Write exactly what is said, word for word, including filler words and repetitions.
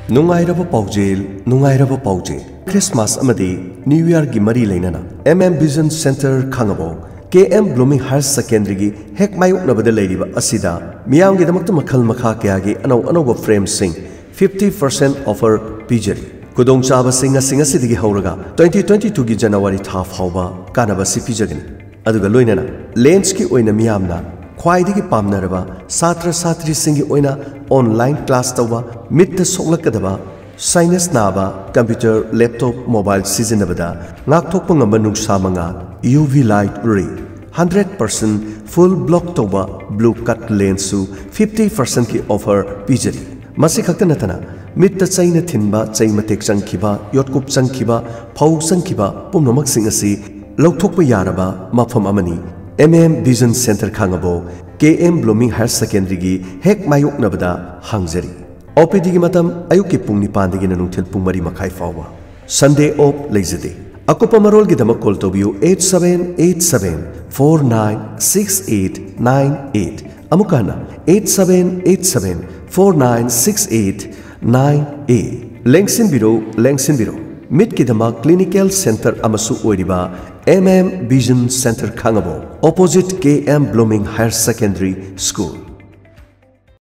नुंगाइरबा पाउजेल नुंगाइरबा पाउजे क्रिसमस अमदी न्यू ईयर की मरी लेना एम एम विजन सेंटर खांगबो के एम ब्लूमिंग हायर सेकेंडरी की हेक मायुकनबद लेरिबा असिदा मियाम की दमक मखल मखा कया की अनौ अनौब फ्रेम सिंग फिफ्टी परसेंट ऑफर पीजरी खुदों चाब सिंग सिंग असिदगी हौरगा ट्वेंटी ट्वेंटी टू की जनवरी था फाउबा कानबा सि पीजगनी अदुगा लोइनना लेंस की ओइना मियामना ख्वाइदगी पामनरबा छात्र छात्री सिंगी ओइना ऑनलाइन क्लास तौबा मित सोलकदबा साइनस नाबा कंप्यूटर लैपटॉप मोबाइल सिजनबदा नाकथोकपा ngamba नुक्सा मंगा UV light ray hundred percent full block तौबा ब्लू कट लेंस सु फिफ्टी परसेंट की ऑफर पीजरी मसी खक्त नतना मित चैन थिनबा चैमतेक चंखिबा योटकुप चंखिबा फौ चंखिबा पुमनमक सिंग असि लौथोकपा यारबा मफम अमनी एम एम विजन सेंटर खांगबो के एम ब्लूमिंग हायर सेकेंडरी की हेक मायुकनबदा हांगजरी ओपीडी की मतम अयुक की पुंग निपानदगी नुंथिल पुंग मरी मखाई फाउबा संडे ऑफ लेजदे अकुपा मरोल की दमक कॉल तोबियो eight seven eight seven four nine six eight nine eight अमुकाना eight seven eight seven four nine six eight nine eight लेंगसिन बिरो लेंगसिन बिरो मिट की दमक क्लिनिकल सेंटर अमसु ओइरिबा एम एम विजन सेंटर खांगबो ऑपोजिट के M blooming higher secondary school.